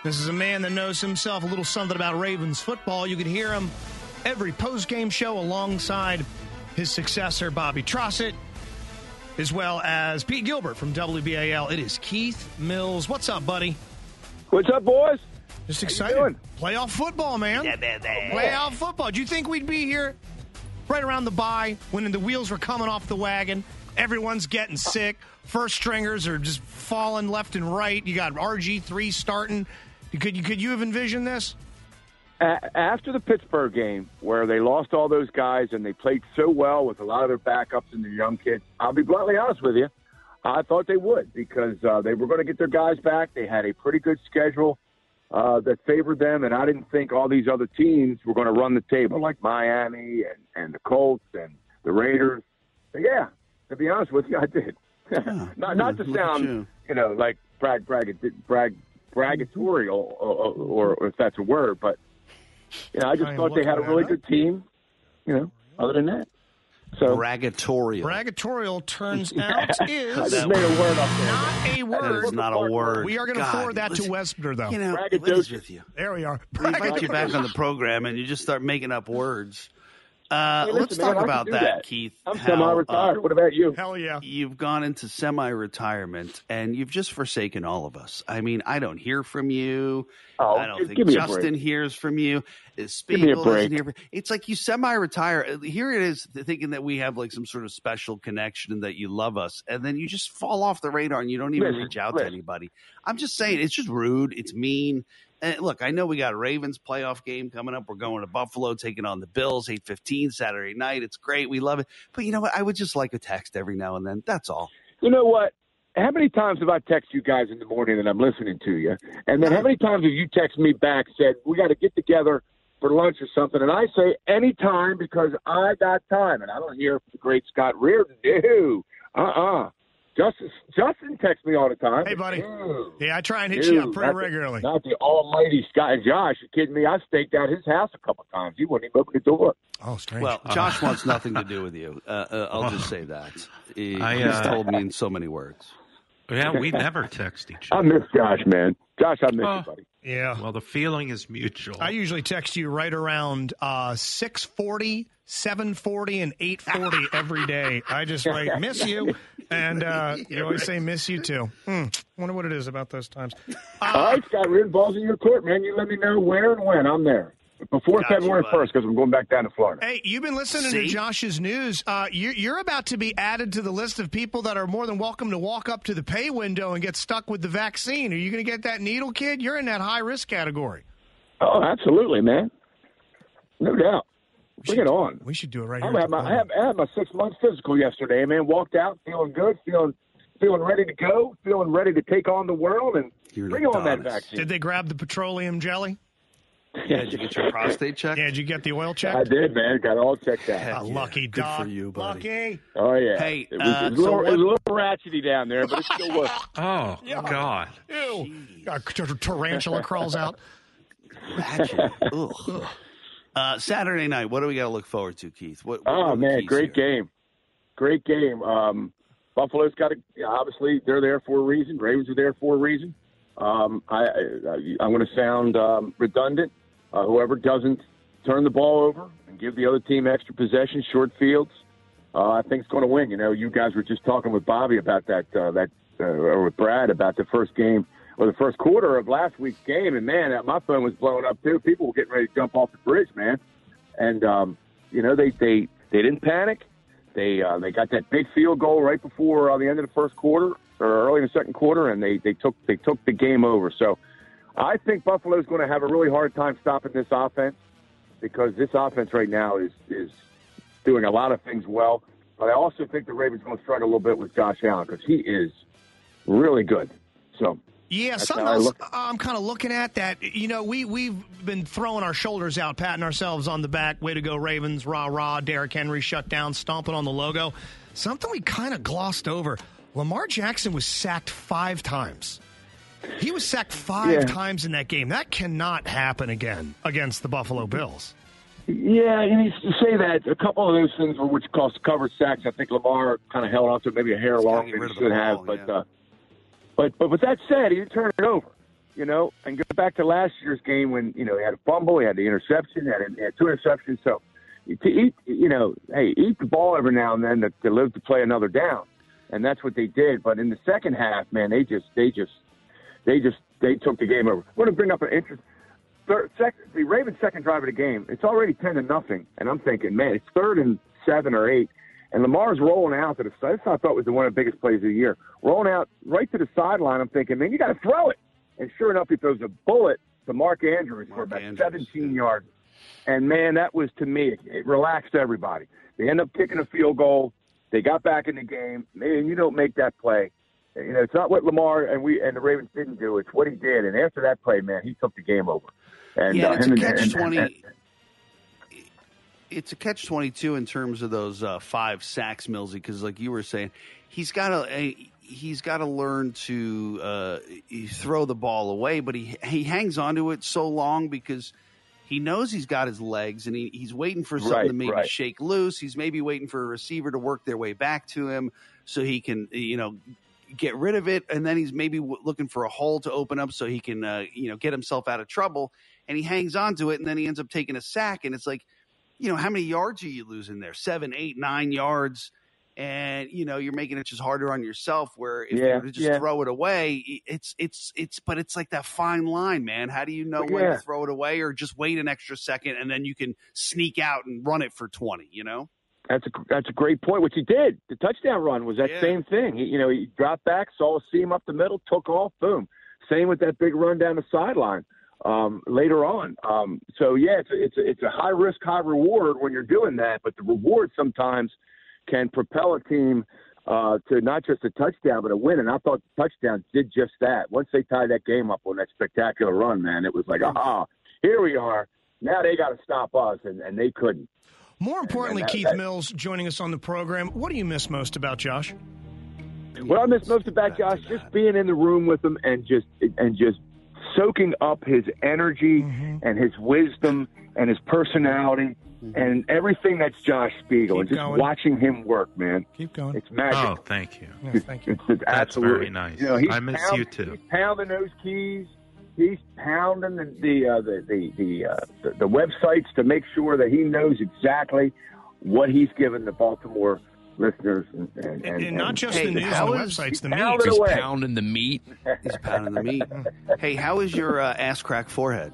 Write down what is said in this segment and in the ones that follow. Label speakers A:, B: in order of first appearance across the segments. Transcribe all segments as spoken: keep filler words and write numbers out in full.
A: This is a man that knows himself a little something about Ravens football. You can hear him every post-game show alongside his successor, Bobby Trossett, as well as Pete Gilbert from W B A L. It is Keith Mills. What's up, buddy?
B: What's up, boys?
A: Just excited. Playoff football, man. Yeah, yeah, yeah. Playoff football. Do you think we'd be here right around the bye when the wheels were coming off the wagon? Everyone's getting sick. First stringers are just falling left and right. You got R G three starting. Could you, could you have envisioned this?
B: After the Pittsburgh game, where they lost all those guys and they played so well with a lot of their backups and their young kids, I'll be bluntly honest with you, I thought they would because uh, they were going to get their guys back. They had a pretty good schedule uh, that favored them, and I didn't think all these other teams were going to run the table like Miami and, and the Colts and the Raiders. But yeah, to be honest with you, I did. Yeah, not not to sound, you. you know, like brag, brag, brag, braggatorial, or, or, or if that's a word, but you know, I just thought they had a really good team. You know, other than that, so
C: braggatorial.
A: Braggatorial turns out is
B: I just made a word up there.
A: Not a word.
C: That is not a word.
A: We are going to forward that to Webster, though.
C: You know, what is with you?
A: There we are.
C: We invite you back on the program, and you just start making up words. Uh,
B: hey, listen,
C: let's
B: man,
C: talk about that,
B: that,
C: Keith.
B: I'm semi-retired. Uh, what about you?
A: Hell yeah.
C: You've gone into semi-retirement, and you've just forsaken all of us. I mean, I don't hear from you.
B: Oh,
C: I don't
B: give,
C: think
B: give
C: Justin hears from you. Spiegel doesn't hear from you. It's like you semi-retire. Here it is, thinking that we have like some sort of special connection and that you love us, and then you just fall off the radar and you don't even
B: listen,
C: reach out
B: listen.
C: to anybody. I'm just saying, it's just rude. It's mean. And look, I know we got a Ravens playoff game coming up. We're going to Buffalo, taking on the Bills, eight fifteen Saturday night. It's great. We love it. But you know what? I would just like a text every now and then. That's all.
B: You know what? How many times have I texted you guys in the morning and I'm listening to you? And then how many times have you texted me back, said, we got to get together for lunch or something? And I say, anytime, because I got time. And I don't hear from the great Scott Reardon. No. Uh-uh. Justin, Justin texts me all the time.
A: Hey, buddy.
B: Dude,
A: yeah, I try and hit
B: dude,
A: you up pretty
B: not
A: regularly.
B: The, not the almighty Scott and Josh. You kidding me? I staked out his house a couple of times. He wouldn't even open the door.
A: Oh, strange.
C: Well, Josh wants nothing to do with you. Uh, uh, I'll just say that. He,
D: I,
C: he's
D: uh,
C: told me in so many words.
D: Yeah, we never text each
B: I
D: other.
B: miss Josh, man. Josh, I miss
D: Oh.
B: you, buddy.
A: Yeah.
D: Well, the feeling is mutual.
A: I usually text you right around uh, six forty, seven forty, and eight forty every day. I just like miss you, and uh, you always say miss you too. Hmm. Wonder what it is about those times. Uh,
B: All right, Scott, Reardon, balls in your court, man. You let me know where and when. I'm there. Before
C: Got you,
B: February
C: buddy.
B: first, because I'm going back down to Florida.
A: Hey, you've been listening
C: See?
A: to Josh's news. Uh, you're, you're about to be added to the list of people that are more than welcome to walk up to the pay window and get stuck with the vaccine. Are you going to get that needle, kid? You're in that high-risk category.
B: Oh, absolutely, man. No doubt. Bring it on.
A: We should do it right here.
B: I had, my, I, had, I had my six-month physical yesterday, man. Walked out feeling good, feeling feeling ready to go, feeling ready to take on the world, and
C: You're
B: bring on that
C: Adonis.
B: vaccine.
A: Did they grab the petroleum jelly?
C: Yeah, did you get your prostate checked?
A: Yeah, did you get the oil checked?
B: I did, man. Got it all checked out.
C: Heck
A: Uh,
C: yeah.
A: lucky
C: Good
A: dog.
C: for you, buddy.
A: Lucky.
B: Oh, yeah.
C: Hey,
B: it was,
C: uh,
B: it was,
C: so
B: a, little,
C: what-
B: it was a little ratchety down there, but it still works.
D: Oh, God.
A: Ew. A tarantula crawls out.
C: Ratchet. Ugh. Uh, Saturday night, what do we got to look forward to, Keith? What, what
B: Oh,
C: are the
B: man,
C: keys
B: great
C: here?
B: game. Great game. Um, Buffalo's got to, obviously, they're there for a reason. Ravens are there for a reason. Um, I, I, I'm going to sound um, redundant. Uh, whoever doesn't turn the ball over and give the other team extra possession, short fields, uh, I think it's going to win. You know, you guys were just talking with Bobby about that, uh, that uh, or with Brad about the first game or the first quarter of last week's game, and man, my phone was blowing up too. People were getting ready to jump off the bridge, man. And um, you know, they they they didn't panic. They uh, they got that big field goal right before uh, the end of the first quarter or early in the second quarter, and they they took they took the game over. So I think Buffalo's going to have a really hard time stopping this offense because this offense right now is is doing a lot of things well. But I also think the Ravens are going to struggle a little bit with Josh Allen because he is really good. So.
A: Yeah,
B: That's
A: something
B: how I
A: else
B: look.
A: I'm kind of looking at that, you know, we, we've been throwing our shoulders out, patting ourselves on the back. Way to go, Ravens, rah, rah, Derrick Henry shut down, stomping on the logo. Something we kind of glossed over. Lamar Jackson was sacked five times. He was sacked five
B: Yeah.
A: times in that game. That cannot happen again against the Buffalo Bills.
B: Yeah, you need to say that. A couple of those things were which cost covered sacks. I think Lamar kind of held on to it maybe a hair
C: He's gotta
B: longer
C: get
B: than
C: rid
B: he
C: of the
B: should have.
C: ball,
B: But,
C: yeah.
B: uh, but but with that said, he didn't turn it over. you know, and go back to last year's game when, you know, he had a fumble, he had the interception, he had, he had two interceptions. So to eat, you know, hey, eat the ball every now and then to, to live to play another down. And that's what they did. But in the second half, man, they just, they just, they just, they took the game over. I want to bring up an interest. Third, second, the Ravens' second drive of the game, it's already ten to nothing. And I'm thinking, man, it's third and seven or eight. And Lamar's rolling out to the side. That's what I thought was the one of the biggest plays of the year. Rolling out right to the sideline, I'm thinking, man, you got to throw it. And sure enough, he throws a bullet to Mark Andrews Mark for about Andrews, seventeen yeah. yards. And, man, that was, to me, it, it relaxed everybody. They end up kicking a field goal. They got back in the game. Man, you don't make that play. You know, it's not what Lamar and we and the Ravens didn't do. It's what he did. And after that play, man, he took the game over. And,
C: yeah,
B: uh,
C: it's a
B: and,
C: catch
B: and,
C: twenty.
B: And, and,
C: it's a catch twenty-two in terms of those uh, five sacks, Millsy, because like you were saying, he's got to he's got to learn to uh, throw the ball away, but he he hangs on to it so long because he knows he's got his legs, and he, he's waiting for something
B: right,
C: to maybe
B: right.
C: shake loose. He's maybe waiting for a receiver to work their way back to him so he can, you know, get rid of it, and then he's maybe w- looking for a hole to open up so he can, uh, you know, get himself out of trouble, and he hangs on to it, and then he ends up taking a sack, and it's like, you know, how many yards are you losing there? Seven, eight, nine yards. And, you know, you're making it just harder on yourself where if
B: yeah,
C: you were to just
B: yeah.
C: throw it away, it's, it's, it's, but it's like that fine line, man. How do you know
B: well,
C: when
B: yeah.
C: to throw it away or just wait an extra second and then you can sneak out and run it for twenty, you know?
B: That's a, that's a great point, which he did. The touchdown run was that
C: Yeah.
B: same thing. He, you know, he dropped back, saw a seam up the middle, took off, boom. Same with that big run down the sideline um, later on. Um, so, yeah, it's a, it's, a, it's a high risk, high reward when you're doing that, but the reward sometimes can propel a team uh, to not just a touchdown, but a win. And I thought the touchdown did just that. Once they tied that game up on that spectacular run, man, it was like, aha, here we are. Now they got to stop us, and, and they couldn't.
A: More importantly,
B: and, and that,
A: Keith
B: that,
A: Mills joining us on the program. What do you miss most about Josh?
B: What I miss most about Josh, just being in the room with him and just and just soaking up his energy mm-hmm. and his wisdom and his personality mm-hmm. and everything that's Josh Spiegel.
A: Keep
B: and just
A: going.
B: watching him work, man.
A: Keep going.
B: It's magic.
D: Oh, thank you.
A: Yeah, thank you.
B: It's, it's
D: That's
B: absolutely
D: very nice.
B: You know, he's
D: I miss
B: pound,
D: you too.
B: He's pounding those keys. He's pounding the the uh, the the the, uh, the the websites to make sure that he knows exactly what he's given the Baltimore listeners, and, and,
A: And,
B: and,
A: and not just
C: hey,
A: the news and the
C: how is-
A: websites, the
B: pounding
A: meat.
E: He's
B: away.
E: pounding the meat.
C: He's pounding the meat. Hey, how is your uh, ass crack forehead?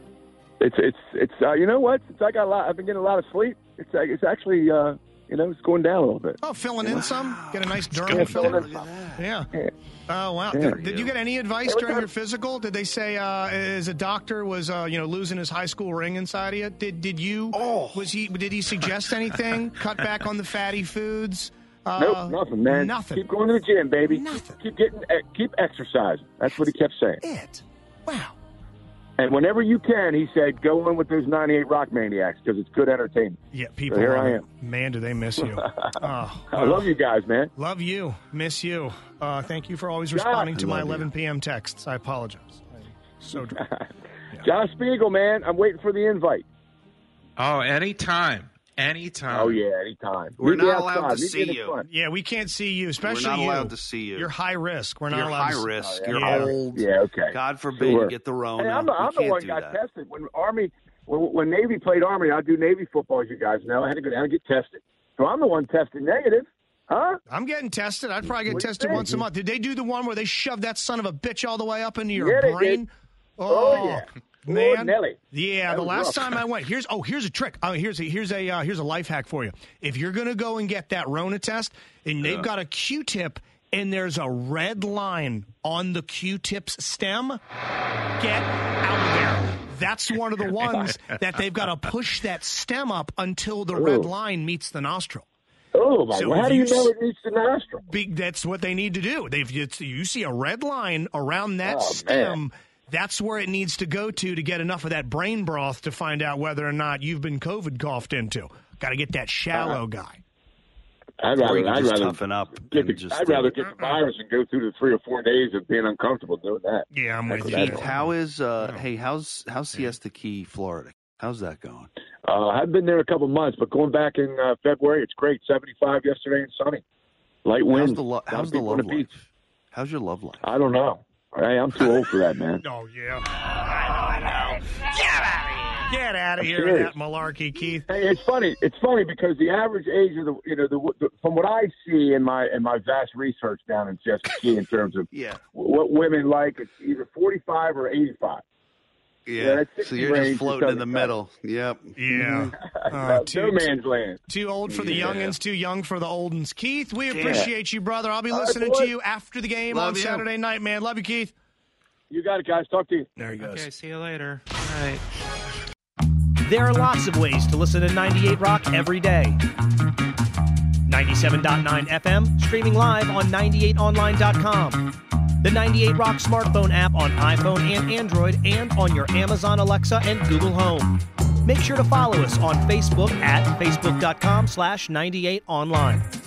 B: It's it's it's uh, you know what? Since I got a lot, I've been getting a lot of sleep. It's it's actually uh, you know it's going down a little bit.
A: Oh, filling in some? Get a nice derm
B: Yeah,
A: fill
B: filling
A: in?
B: in.
A: Yeah.
B: Yeah.
A: Oh, wow.
B: Yeah.
A: Did, did you get any advice during your physical? Did they say, uh, as a doctor was, uh, you know, losing his high school ring inside of you? Did did you,
C: Oh.
A: was he, did he suggest anything? Cut back on the fatty foods? Uh,
B: Nope, nothing, man.
A: Nothing.
B: Keep going to the gym, baby.
A: Nothing.
B: Keep getting, keep exercising. That's what he kept saying.
A: It. Wow.
B: And whenever you can, he said, go in with those ninety-eight Rock Maniacs because it's good entertainment.
A: Yeah, people.
B: So here
A: love
B: I
A: it.
B: am.
A: Man, do they miss you. Oh,
B: I love you guys, man.
A: Love you. Miss you. Uh, thank you for always
B: Josh,
A: responding to
B: I
A: my
B: love you.
A: eleven p.m. texts. I apologize. I'm so drunk.
B: Josh Spiegel, man, I'm waiting for the invite.
D: Oh, anytime. Anytime.
B: Oh, yeah, anytime.
C: We're
B: Meet me
C: not allowed
B: outside.
C: to
B: Meet me
C: see
B: in the
C: you.
B: front.
A: Yeah, we can't see you, especially
C: We're not
A: you.
C: allowed to see you.
A: You're high risk. We're not
C: You're
A: allowed
C: high
A: to see
C: risk.
B: Oh, yeah.
C: You're
A: Yeah.
C: old.
B: Yeah, okay.
C: God forbid
B: Sure.
C: you get the Rona.
B: Hey, I'm, the-
C: We
B: I'm the
C: can't
B: one
C: do
B: got
C: that.
B: tested when Army, when, when Navy played Army. I do Navy football, as you guys know. I had to go down and get tested. So I'm the one tested negative, huh?
A: I'm getting tested. I'd probably get
B: What do you
A: tested
B: think?
A: once a month. Did they do the one where they shoved that son of a bitch all the way up into your
B: Yeah, they
A: brain?
B: did. Oh, yeah.
A: Man,
B: Oh, Nelly.
A: yeah.
B: That
A: The
B: was
A: last
B: rough.
A: time I went, here's oh, here's a trick. Oh, here's a here's a uh, here's a life hack for you. If you're gonna go and get that Rona test, and they've got a Q-tip, and there's a red line on the Q-tip's stem, get out of there. That's one of the ones that they've got to push that stem up until the red
B: Ooh.
A: line meets the nostril.
B: Oh, my
A: So
B: God. How
A: if
B: do you
A: you
B: know
A: s-
B: it needs the nostril?
A: Big, that's what they need to do. They've it's, you see a red line around that
B: Oh,
A: stem.
B: man.
A: That's where it needs to go to to get enough of that brain broth to find out whether or not you've been COVID coughed into. Got to get that shallow guy.
B: I'd
C: Or you
B: rather,
C: can
B: I'd
C: just
B: rather
C: toughen up.
B: get
C: and
B: the,
C: just,
B: I'd rather
C: uh,
B: get the virus and go through the three or four days of being uncomfortable doing that.
A: Yeah, I'm
B: That's
A: with
B: what
A: you.
B: I'd
C: How is uh? Hey, how's how's Siesta Key, Florida? How's that going?
B: Uh, I've been there a couple months, but going back in uh, February, it's great. seventy-five yesterday and sunny. Light wind.
C: How's the lo-
B: A lot of
C: how's the
B: people on
C: love
B: beach.
C: life? How's your love life?
B: I don't know. Hey, I'm too old for that, man.
A: Oh, yeah. I know, I know. Get out of here. Get out of here with that malarkey, Keith.
B: Hey, it's funny. It's funny because the average age of the, you know, the, the from what I see in my in my vast research down in Chester Key in terms of
C: yeah.
B: what women like, it's either forty-five or eighty-five.
C: Yeah, yeah, so you're just floating in the middle. Yep.
A: Yeah.
B: Uh, too, no man's land.
A: Too old for the
C: yeah.
A: youngins, too young for the oldins. Keith, we appreciate yeah. you, brother. I'll be listening
B: right,
A: to you after the game
C: Love
A: on
C: you.
A: Saturday night, man. Love you, Keith.
B: You got it, guys. Talk to you.
A: There he goes.
D: Okay, see you later. All right.
E: There are lots of ways to listen to ninety-eight Rock every day. ninety-seven point nine F M, streaming live on ninety-eight online dot com. The ninety-eight Rock smartphone app on iPhone and Android and on your Amazon Alexa and Google Home. Make sure to follow us on Facebook at facebook dot com slash ninety-eight online.